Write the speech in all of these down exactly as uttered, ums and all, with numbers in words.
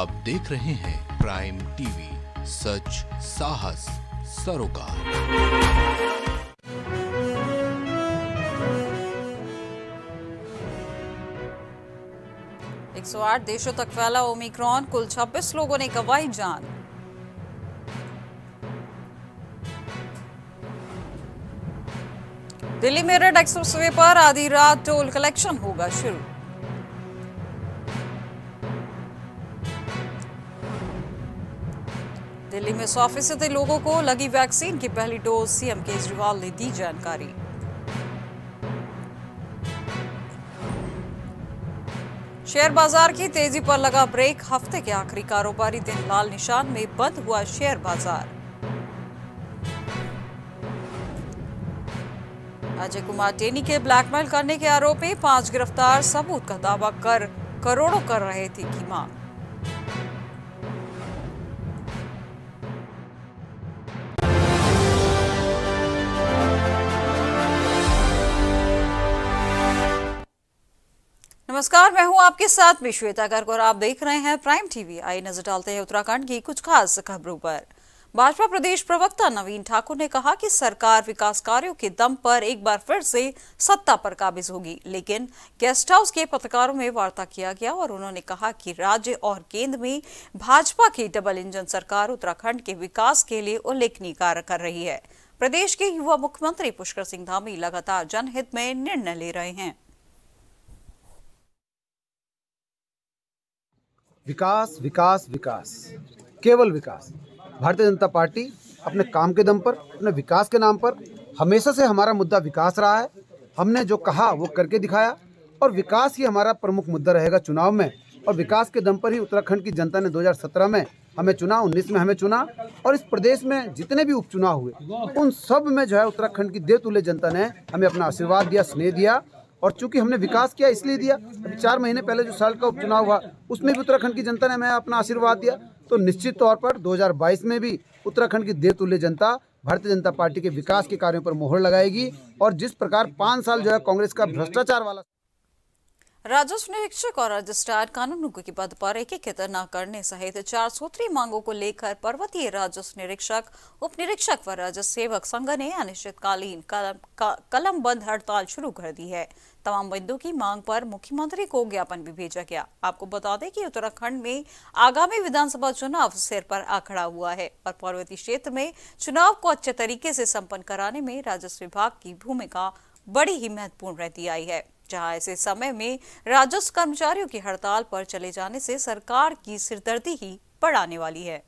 आप देख रहे हैं प्राइम टीवी, सच साहस सरोकार। एक सौ आठ देशों तक फैला ओमिक्रॉन, कुल छब्बीस लोगों ने गंवाई जान। दिल्ली मेरठ एक्सप्रेसवे पर आधी रात टोल कलेक्शन होगा शुरू। दिल्ली में सौ फीसदी लोगों को लगी वैक्सीन की पहली डोज, सीएम केजरीवाल ने दी जानकारी। शेयर बाजार की तेजी पर लगा ब्रेक, हफ्ते के आखिरी कारोबारी दिन लाल निशान में बंद हुआ शेयर बाजार। अजय कुमार टेनी के ब्लैकमेल करने के आरोपी पांच गिरफ्तार, सबूत का दावा कर करोड़ों कर रहे थे की मांग। नमस्कार, मैं हूं आपके साथ में श्वेता गर्ग और आप देख रहे हैं प्राइम टीवी। आइए नजर डालते हैं उत्तराखंड की कुछ खास खबरों पर। भाजपा प्रदेश प्रवक्ता नवीन ठाकुर ने कहा कि सरकार विकास कार्यों के दम पर एक बार फिर से सत्ता पर काबिज होगी, लेकिन गेस्ट हाउस के पत्रकारों में वार्ता किया गया और उन्होंने कहा कि राज्य और केंद्र में भाजपा की डबल इंजन सरकार उत्तराखंड के विकास के लिए उल्लेखनीय कार्य कर रही है। प्रदेश के युवा मुख्यमंत्री पुष्कर सिंह धामी लगातार जनहित में निर्णय ले रहे हैं। विकास विकास विकास, केवल विकास। भारतीय जनता पार्टी अपने काम के दम पर, अपने विकास के नाम पर, हमेशा से हमारा मुद्दा विकास रहा है। हमने जो कहा वो करके दिखाया और विकास ही हमारा प्रमुख मुद्दा रहेगा चुनाव में। और विकास के दम पर ही उत्तराखंड की जनता ने दो हज़ार सत्रह में हमें चुना, उन्नीस में हमें चुना और इस प्रदेश में जितने भी उपचुनाव हुए उन सब में जो है उत्तराखंड की देवतुल्य जनता ने हमें अपना आशीर्वाद दिया, स्नेह दिया। और चूंकि हमने विकास किया इसलिए दिया। अभी चार महीने पहले जो साल का उपचुनाव हुआ उसमें भी उत्तराखंड की जनता ने हमें अपना आशीर्वाद दिया। तो निश्चित तौर पर दो हज़ार बाईस में भी उत्तराखंड की देवतुल्य जनता भारतीय जनता पार्टी के विकास के कार्यों पर मोहर लगाएगी। और जिस प्रकार पाँच साल जो है कांग्रेस का भ्रष्टाचार वाला राजस्व निरीक्षक और रजिस्ट्रार कानूनों के पद पर एकीकृत न करने सहित चार सूत्री मांगों को लेकर पर्वतीय राजस्व निरीक्षक, उप निरीक्षक व राजस्व सेवक संघ ने अनिश्चितकालीन कलम, कलम बंद हड़ताल शुरू कर दी है। तमाम बिंदु की मांग पर मुख्यमंत्री को ज्ञापन भी भेजा गया। आपको बता दें कि उत्तराखंड में आगामी विधानसभा चुनाव सिर पर आखड़ा हुआ है और पर्वतीय क्षेत्र में चुनाव को अच्छे तरीके से संपन्न कराने में राजस्व विभाग की भूमिका बड़ी ही महत्वपूर्ण रहती आई है, जहां ऐसे समय में राजस्व कर्मचारियों की हड़ताल पर चले जाने से सरकार की सिरदर्दी ही बढ़ाने वाली है।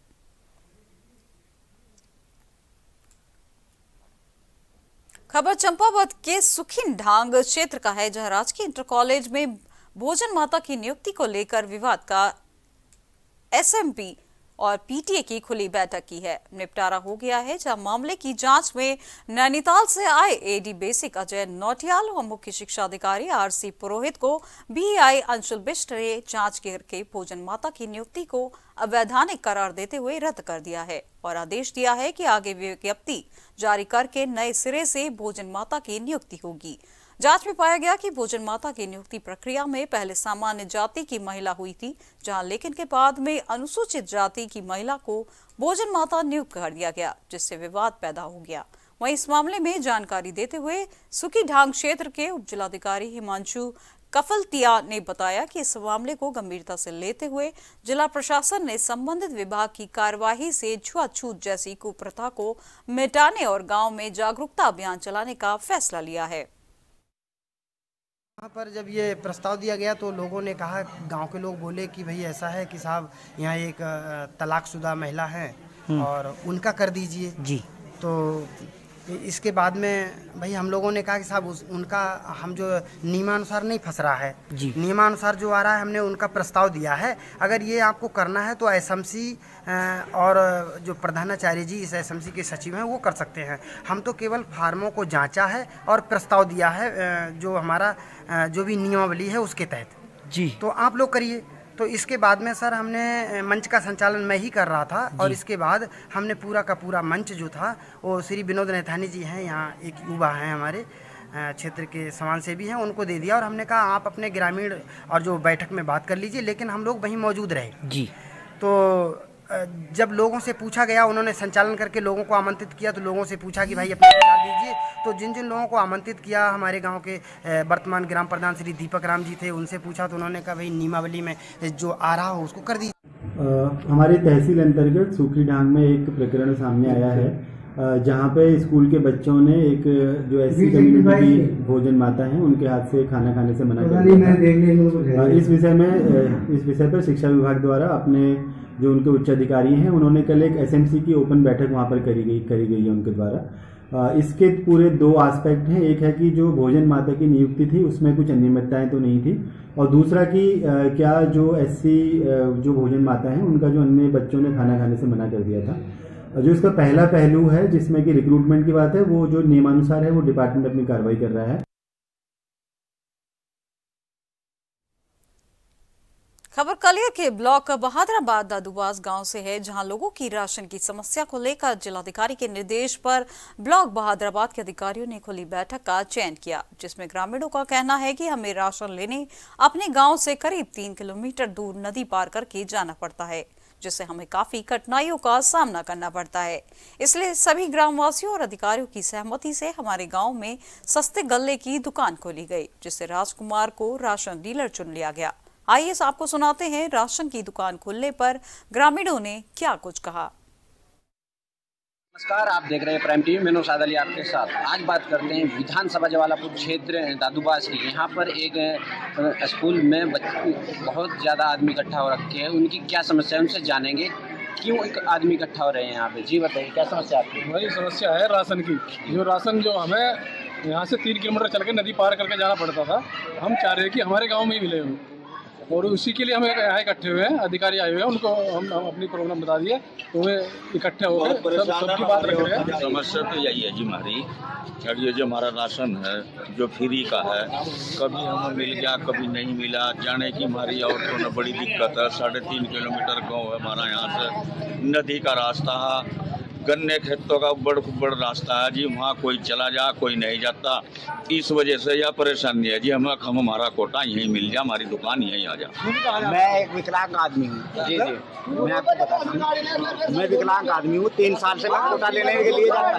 खबर चंपावत के सुखिनढांग क्षेत्र का है, जहां राजकीय इंटर कॉलेज में भोजन माता की नियुक्ति को लेकर विवाद का एसएमपी और पीटीए की खुली बैठक की है। निपटारा हो गया है, जहां मामले की जांच में नैनीताल से आए एडी बेसिक अजय नौटियाल और मुख्य शिक्षा अधिकारी आरसी पुरोहित को बीआई अंशुल बिष्ट ने जांच करके भोजन माता की नियुक्ति को अवैधानिक करार देते हुए रद्द कर दिया है और आदेश दिया है कि आगे विज्ञप्ति जारी करके नए सिरे से भोजन माता की नियुक्ति होगी। जांच में पाया गया कि भोजन माता की नियुक्ति प्रक्रिया में पहले सामान्य जाति की महिला हुई थी, जहां लेकिन के बाद में अनुसूचित जाति की महिला को भोजन माता नियुक्त कर दिया गया, जिससे विवाद पैदा हो गया। वहीं इस मामले में जानकारी देते हुए सुखीढांग क्षेत्र के उप जिलाधिकारी हिमांशु कफलतिया ने बताया कि इस मामले को गंभीरता से लेते हुए जिला प्रशासन ने संबंधित विभाग की कार्यवाही से छुआछूत जैसी कुप्रथा को मिटाने और गाँव में जागरूकता अभियान चलाने का फैसला लिया है। यहाँ पर जब ये प्रस्ताव दिया गया तो लोगों ने कहा, गांव के लोग बोले कि भाई ऐसा है कि साहब यहाँ एक तलाकशुदा महिला है और उनका कर दीजिए जी। तो इसके बाद में भाई हम लोगों ने कहा कि साहब उस, उनका हम जो नियमानुसार नहीं फंस रहा है जी, नियमानुसार जो आ रहा है हमने उनका प्रस्ताव दिया है। अगर ये आपको करना है तो एसएमसी और जो प्रधानाचार्य जी इस एसएमसी के सचिव हैं वो कर सकते हैं। हम तो केवल फार्मों को जांचा है और प्रस्ताव दिया है जो हमारा जो भी नियमावली है उसके तहत जी, तो आप लोग करिए। तो इसके बाद में सर हमने मंच का संचालन मैं ही कर रहा था और इसके बाद हमने पूरा का पूरा मंच जो था वो श्री विनोद नैथानी जी हैं, यहाँ एक युवा हैं हमारे क्षेत्र के समाज सेवी हैं, उनको दे दिया और हमने कहा आप अपने ग्रामीण और जो बैठक में बात कर लीजिए, लेकिन हम लोग वहीं मौजूद रहे जी। तो जब लोगों से पूछा गया, उन्होंने संचालन करके लोगों को आमंत्रित किया, तो लोगों से पूछा कि भाई अपना विचार दीजिए। तो जिन जिन लोगों को आमंत्रित किया, हमारे गांव के वर्तमान ग्राम प्रधान श्री दीपक राम जी थे, उनसे पूछा तो उन्होंने कहा भाई नियमावली में जो आ रहा हो उसको कर दीजिए। हमारी तहसील अंतर्गत सूखी ढांग में एक प्रकरण सामने आया है, जहां पे स्कूल के बच्चों ने एक जो एससी कम्युनिटी की भोजन माता है उनके हाथ से खाना खाने से मना कर दिया। इस विषय में इस विषय पर शिक्षा विभाग द्वारा अपने जो उनके उच्च अधिकारी हैं उन्होंने कल एक एसएमसी की ओपन बैठक वहां पर करी गई करी गई है उनके द्वारा। इसके पूरे दो एस्पेक्ट हैं, एक है कि जो भोजन माता की नियुक्ति थी उसमें कुछ अनियमितताएं तो नहीं थी, और दूसरा कि क्या जो एससी जो भोजन माता हैं उनका जो अन्य बच्चों ने खाना खाने से मना कर दिया था। जो इसका पहला पहलू है जिसमें कि रिक्रूटमेंट की बात है, वो जो नियमानुसार है वो डिपार्टमेंट अपनी कार्रवाई कर रहा है। खबर कलियर के ब्लॉक बहादुराबाद दादूबास गांव से है, जहां लोगों की राशन की समस्या को लेकर जिलाधिकारी के निर्देश पर ब्लॉक बहादुराबाद के अधिकारियों ने खुली बैठक का चयन किया, जिसमें ग्रामीणों का कहना है कि हमें राशन लेने अपने गांव से करीब तीन किलोमीटर दूर नदी पार करके जाना पड़ता है, जिससे हमें काफी कठिनाइयों का सामना करना पड़ता है। इसलिए सभी ग्रामवासियों और अधिकारियों की सहमति से हमारे गांव में सस्ते गल्ले की दुकान खोली गई, जिससे राजकुमार को राशन डीलर चुन लिया गया। आइए आपको सुनाते हैं राशन की दुकान खुलने पर ग्रामीणों ने क्या कुछ कहा। नमस्कार, आप देख रहे हैं प्राइम टीवी, मैं नौशाद अली आपके साथ। आज बात करते हैं विधानसभा जवालापुर क्षेत्र दादूबास की। यहाँ पर एक स्कूल में बहुत ज़्यादा आदमी इकट्ठा हो रखे हैं, उनकी क्या समस्या है उनसे जानेंगे। क्यों एक आदमी इकट्ठा हो रहे हैं यहाँ पे? जी बताइए, क्या समस्या आपकी? हमारी समस्या है राशन की। जो राशन जो हमें यहाँ से तीन किलोमीटर चल के नदी पार करके जाना पड़ता था, हम चाह रहे हैं कि हमारे गाँव में ही मिले हो, और उसी के लिए हम यहाँ इकट्ठे हुए हैं। अधिकारी आए हुए हैं, उनको हम, हम अपनी प्रॉब्लम बता दिए, तो वे इकट्ठे हो गए, सब सबकी बात रख रहे हैं। समस्या तो यही है जी हमारी, अब ये जो हमारा राशन है जो फ्री का है, कभी हमें मिल गया कभी नहीं मिला, जाने की हमारी औरतों ने बड़ी दिक्कत है। साढ़े तीन किलोमीटर गाँव है हमारा, यहाँ से नदी का रास्ता है, गन्ने खेतों का बड़ बड़ रास्ता है जी, वहाँ कोई चला जा कोई नहीं जाता। इस वजह से यह परेशानी है जी, हम हम हमारा कोटा यहीं मिल जाए, हमारी दुकान यहीं आ जाए। मैं एक विकलांग आदमी हूँ जी जी मैं आपको बताता हूँ, मैं विकलांग आदमी हूँ। तीन साल से मैं कोटा लेने के लिए जाता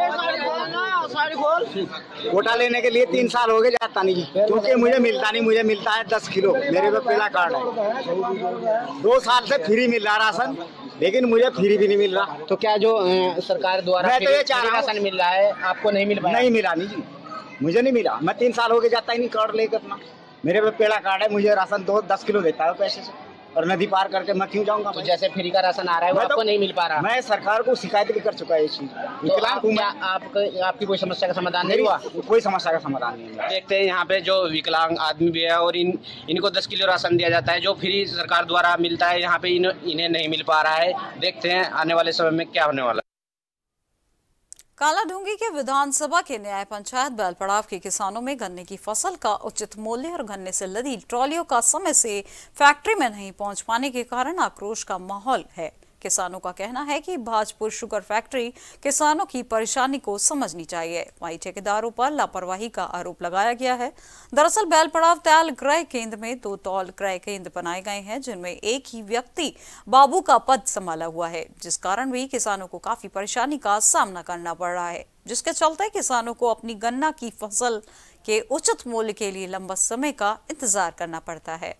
नहीं, कोटा लेने के लिए तीन साल हो गए जाता नहीं, क्योंकि मुझे मिलता नहीं। मुझे मिलता है दस किलो, मेरे पे पीला कार्ड है। दो साल से फ्री मिल रहा राशन, लेकिन मुझे फ्री भी नहीं मिल रहा। तो क्या जो सरकार द्वारा मैं तो ये चाह रहा राशन मिल रहा है आपको नहीं मिल पाया? नहीं मिला नहीं जी, मुझे नहीं मिला। मैं तीन साल हो गए जाता ही नहीं कार्ड लेकर अपना, मेरे पे पीला कार्ड है। मुझे राशन दो दस किलो देता है पैसे से, और नदी पार करके मैं क्यों जाऊंगा? तो जैसे फ्री का राशन आ रहा है वो आपको नहीं मिल पा रहा? मैं सरकार को शिकायत भी कर चुका है इस चीज। तो आप, क्या आप, आपकी कोई समस्या का समाधान नहीं हुआ? कोई समस्या का समाधान नहीं हुआ। देखते हैं यहाँ पे जो विकलांग आदमी भी है, और इन इनको दस किलो राशन दिया जाता है जो फ्री सरकार द्वारा मिलता है, यहाँ पे इन, इन्हें नहीं मिल पा रहा है। देखते हैं आने वाले समय में क्या होने वाला। कालाढूंगी के विधानसभा के न्याय पंचायत बैलपड़ाव के किसानों में गन्ने की फसल का उचित मूल्य और गन्ने से लदी ट्रॉलियों का समय से फैक्ट्री में नहीं पहुंच पाने के कारण आक्रोश का माहौल है। किसानों का कहना है कि भाजपुर शुगर फैक्ट्री किसानों की परेशानी को समझनी चाहिए। वहीं ठेकेदारों पर लापरवाही का आरोप लगाया गया है। दरअसल बैलपड़ाव तेल क्रय केंद्र में दो तौल क्रय केंद्र बनाए गए हैं, जिनमें एक ही व्यक्ति बाबू का पद संभाला हुआ है, जिस कारण भी किसानों को काफी परेशानी का सामना करना पड़ रहा है, जिसके चलते किसानों को अपनी गन्ना की फसल के उचित मूल्य के लिए लंबा समय का इंतजार करना पड़ता है।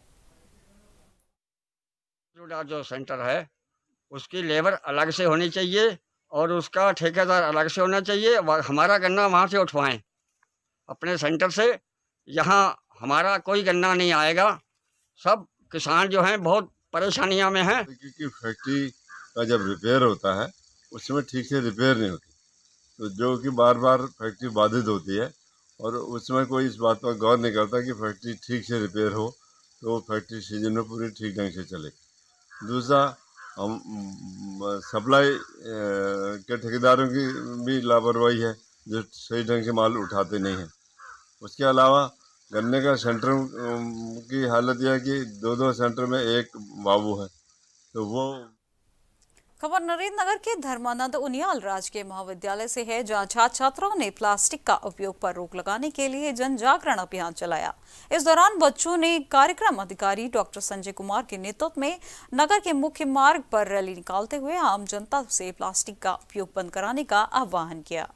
जो सेंटर है उसकी लेबर अलग से होनी चाहिए और उसका ठेकेदार अलग से होना चाहिए। हमारा गन्ना वहाँ से उठवाएं अपने सेंटर से, यहाँ हमारा कोई गन्ना नहीं आएगा। सब किसान जो हैं बहुत परेशानियों में हैं। क्योंकि फैक्ट्री का जब रिपेयर होता है उसमें ठीक से रिपेयर नहीं होती, तो जो कि बार बार फैक्ट्री बाधित होती है, और उसमें कोई इस बात पर गौर नहीं करता कि फैक्ट्री ठीक से रिपेयर हो तो फैक्ट्री सीजन में पूरी ठीक ढंग से चले। दूसरा, हम सप्लाई के ठेकेदारों की भी लापरवाही है, जो सही ढंग से माल उठाते नहीं हैं। उसके अलावा गन्ने का सेंटर की हालत यह है कि दो दो सेंटर में एक बाबू है, तो वो खबर नरेंद्रनगर के धर्मानंद उनियाल राजकीय महाविद्यालय से है, जहां छात्र छात्राओं ने प्लास्टिक का उपयोग पर रोक लगाने के लिए जन जागरण अभियान चलाया। इस दौरान बच्चों ने कार्यक्रम अधिकारी डॉक्टर संजय कुमार के नेतृत्व में नगर के मुख्य मार्ग पर रैली निकालते हुए आम जनता से प्लास्टिक का उपयोग बंद कराने का आह्वान किया।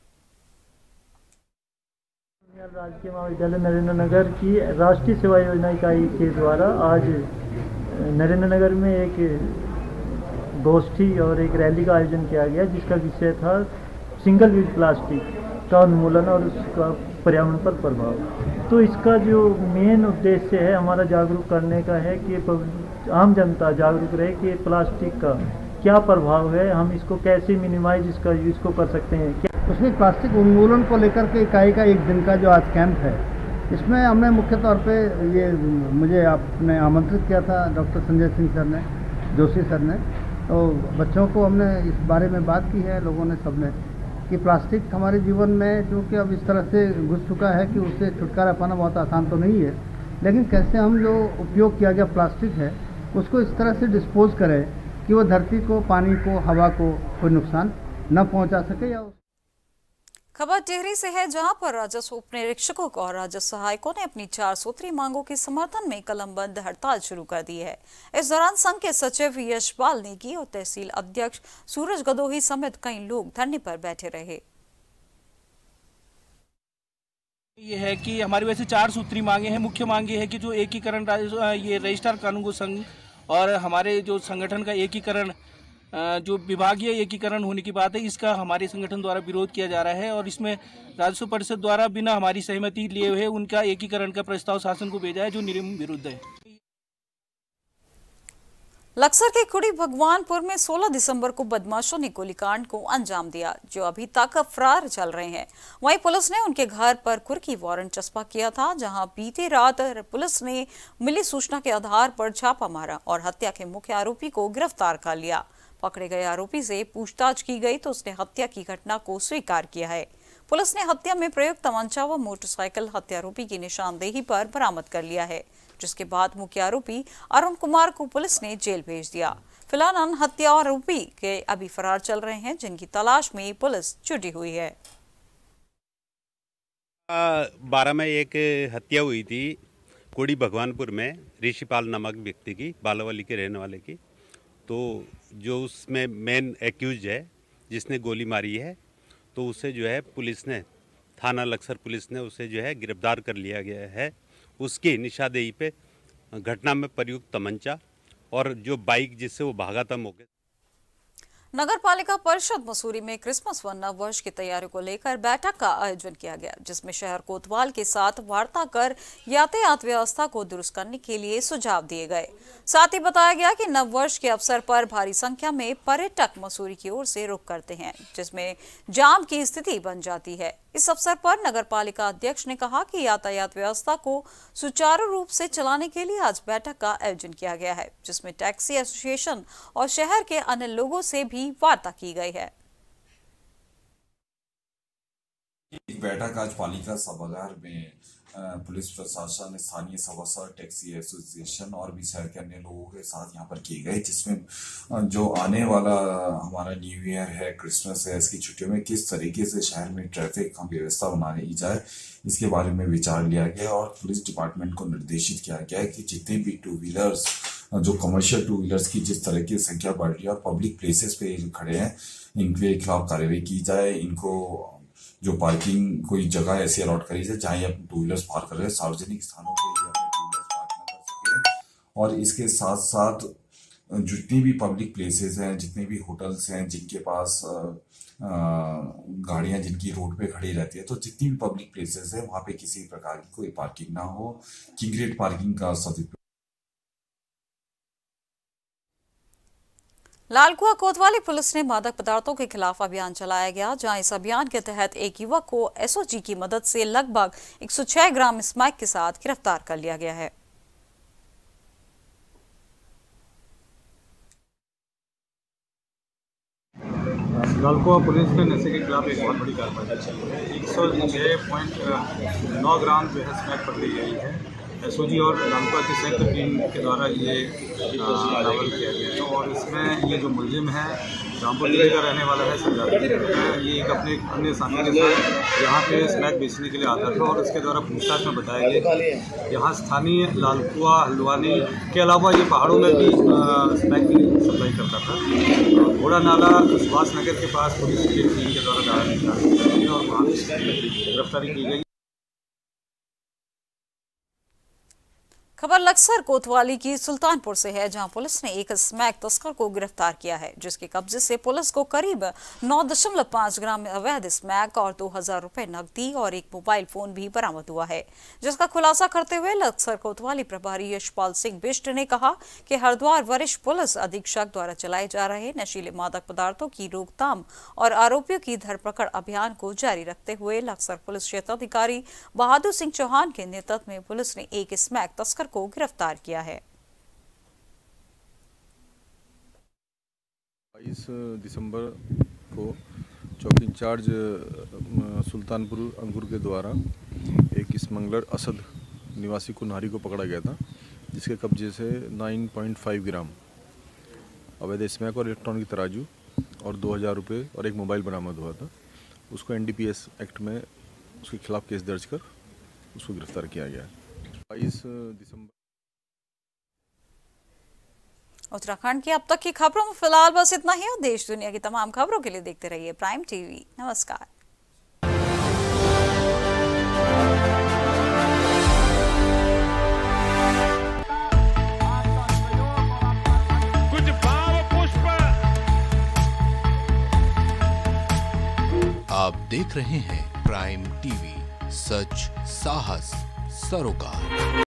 राजकीय महाविद्यालय नरेंद्रनगर की राष्ट्रीय सेवा योजना इकाई के द्वारा आज नरेंद्रनगर में एक गोष्ठी और एक रैली का आयोजन किया गया, जिसका विषय था सिंगल यूज प्लास्टिक का उन्मूलन और उसका पर्यावरण पर प्रभाव। तो इसका जो मेन उद्देश्य है हमारा जागरूक करने का है कि आम जनता जागरूक रहे कि प्लास्टिक का क्या प्रभाव है, हम इसको कैसे मिनिमाइज इसका यूज को कर सकते हैं। उसमें प्लास्टिक उन्मूलन को लेकर के इकाई का एक दिन का जो आज कैंप है, इसमें हमने मुख्य तौर पे ये मुझे आपने आमंत्रित किया था डॉक्टर संजय सिंह सर ने, जोशी सर ने, तो बच्चों को हमने इस बारे में बात की है, लोगों ने सबने, कि प्लास्टिक हमारे जीवन में क्योंकि अब इस तरह से घुस चुका है कि उससे छुटकारा पाना बहुत आसान तो नहीं है, लेकिन कैसे हम जो उपयोग किया गया प्लास्टिक है उसको इस तरह से डिस्पोज करें कि वो धरती को, पानी को, हवा को कोई नुकसान न पहुंचा सके। या खबर टिहरी से है, जहां पर राजस्व उप निरीक्षकों और राजस्व सहायकों ने अपनी चार सूत्री मांगों के समर्थन में कलमबंद हड़ताल शुरू कर दी है। इस दौरान संघ के सचिव यशपाल नेगी और तहसील अध्यक्ष सूरज गदोही समेत कई लोग धरने पर बैठे रहे। ये है कि हमारी वैसे चार सूत्री मांगे हैं। मुख्य मांग ये है कि जो एकीकरण ये रजिस्ट्रार कानून संघ और हमारे जो संगठन का एकीकरण, जो विभागीय एकीकरण होने की बात है, इसका हमारे संगठन द्वारा विरोध किया जा रहा है और इसमें राजस्व परिषद द्वारा बिना हमारी सहमति लिए हुए उनका एकीकरण का प्रस्ताव शासन को भेजा है, जो निर्म विरुद्ध है। लक्सर के खुड़ी भगवानपुर में सोलह दिसंबर को बदमाशों ने गोलीकांड को अंजाम दिया, जो अभी तक फरार चल रहे हैं। वहीं पुलिस ने उनके घर पर कुर्की वारंट चस्पा किया था, जहां बीती रात पुलिस ने मिली सूचना के आधार पर छापा मारा और हत्या के मुख्य आरोपी को गिरफ्तार कर लिया। पकड़े गए आरोपी से पूछताछ की गई तो उसने हत्या की घटना को स्वीकार किया है। पुलिस ने हत्या में प्रयुक्त तमंचा व मोटरसाइकिल हत्यारोपी की निशानदेही पर बरामद कर लिया है, जिसके बाद मुख्य आरोपी अरुण कुमार को पुलिस ने जेल भेज दिया। फिलहाल हत्या आरोपी के अभी फरार चल रहे हैं, जिनकी तलाश में पुलिस जुटी हुई है। बारह में एक हत्या हुई थी कोड़ी भगवानपुर में, ऋषिपाल नामक व्यक्ति की, बालावाली के रहने वाले की। तो जो उसमें मेन एक्यूज है जिसने गोली मारी है, तो उसे जो है पुलिस ने, थाना लक्सर पुलिस ने उसे जो है गिरफ्तार कर लिया गया है। उसकी निशानदेही पे घटना में प्रयुक्त तमंचा और जो बाइक जिससे वो भागा था मौके। नगर पालिका परिषद मसूरी में क्रिसमस व नव वर्ष की तैयारियों को लेकर बैठक का आयोजन किया गया, जिसमें शहर कोतवाल के साथ वार्ता कर यातायात व्यवस्था को दुरुस्त करने के लिए सुझाव दिए गए। साथ ही बताया गया कि नव वर्ष के अवसर पर भारी संख्या में पर्यटक मसूरी की ओर से रुख करते हैं, जिसमें जाम की स्थिति बन जाती है। इस अवसर पर नगर पालिका अध्यक्ष ने कहा कि यातायात व्यवस्था को सुचारू रूप से चलाने के लिए आज बैठक का आयोजन किया गया है, जिसमें टैक्सी एसोसिएशन और शहर के अन्य लोगों से भी वार्ता की गई है। एक बैठक आज पालिका सभागार में पुलिस प्रशासन, स्थानीय सभासद, टैक्सी एसोसिएशन और भी शहर के अन्य लोगों के साथ यहाँ पर किए गए, जिसमें जो आने वाला हमारा न्यू ईयर है, क्रिसमस है, इसकी छुट्टियों में किस तरीके से शहर में ट्रैफिक हम व्यवस्था बनाई जाए, इसके बारे में विचार लिया गया और पुलिस डिपार्टमेंट को निर्देशित किया गया कि जितने भी टू व्हीलर्स, जो कमर्शियल टू व्हीलर्स की जिस तरह की संख्या बढ़ रही है और पब्लिक प्लेसेस पे जो खड़े हैं, इनके खिलाफ कार्रवाई की जाए। इनको जो पार्किंग कोई जगह ऐसी अलॉट करी जाए जहाँ ये अपने टू व्हीलर्स पार्क कर रहे हैं, सार्वजनिक स्थानों पे ये अपने टू व्हीलर्स पार्क न कर सके। और इसके साथ साथ जितनी भी पब्लिक प्लेसेस हैं, जितने भी होटल्स हैं जिनके पास गाड़ियां जिनकी रोड पे खड़ी रहती है, तो जितनी भी पब्लिक प्लेसेस है वहाँ पे किसी प्रकार की कोई पार्किंग ना हो, किंग रेट पार्किंग का सदुपयोग। लालकुआ कोतवाली पुलिस ने मादक पदार्थों के खिलाफ अभियान चलाया गया, जहां इस अभियान के तहत एक युवक को एसओजी की मदद से लगभग एक सौ छह ग्राम स्मैक के साथ गिरफ्तार कर लिया गया है। लालकुआ पुलिस ने नशे के खिलाफ एक बहुत बड़ी कार्रवाई चली है। एक सौ छह पॉइंट नौ ग्राम जो है स्मैक पकड़ी गई है। एसओजी और लालपुआ की संयुक्त टीम के द्वारा ये बरामद किया गया है। और इसमें ये जो मुलजिम है रामपुर जिले का रहने वाला है सरदार, ये एक अपने अन्य साथी के साथ यहाँ पे स्नैक बेचने के लिए आता था और उसके द्वारा पूछताछ में बताया गया यहाँ स्थानीय लालपुआ हल्द्वानी के अलावा ये पहाड़ों में भी स्नैक की सप्लाई करता था। घोड़ा नाला सुभाष नगर के पास पुलिस की टीम के द्वारा दाखिल निकाली और वहाँ गिरफ्तारी की गई। खबर लक्सर कोतवाली की सुल्तानपुर से है, जहां पुलिस ने एक स्मैक तस्कर को गिरफ्तार किया है, जिसके कब्जे से पुलिस को करीब नौ दशमलव पाँच ग्राम अवैध स्मैक और दो हजार रुपए नकदी और एक मोबाइल फोन भी बरामद हुआ है, जिसका खुलासा करते हुए लक्सर कोतवाली प्रभारी यशपाल सिंह बिष्ट ने कहा कि हरिद्वार वरिष्ठ पुलिस अधीक्षक द्वारा चलाए जा रहे नशीले मादक पदार्थों की रोकथाम और आरोपियों की धरपकड़ अभियान को जारी रखते हुए लक्सर पुलिस क्षेत्राधिकारी बहादुर सिंह चौहान के नेतृत्व में पुलिस ने एक स्मैक तस्कर को गिरफ्तार किया है। बाईस दिसंबर को चौकी इंचार्ज सुल्तानपुर अंकुर के द्वारा एक स्मगलर असद निवासी कुन्हारी को पकड़ा गया था, जिसके कब्जे से नौ पॉइंट पाँच ग्राम अवैध स्मैक और इलेक्ट्रॉनिक तराजू और दो हज़ार रुपये और एक मोबाइल बरामद हुआ था। उसको एनडीपीएस एक्ट में उसके खिलाफ केस दर्ज कर उसको गिरफ्तार किया गया है। बाईस दिसंबर। उत्तराखंड की अब तक की खबरों में फिलहाल बस इतना ही। और देश दुनिया की तमाम खबरों के लिए देखते रहिए प्राइम टीवी। नमस्कार। कुछ भाव पुष्प। आप देख रहे हैं प्राइम टीवी, सच साहस सरोकार।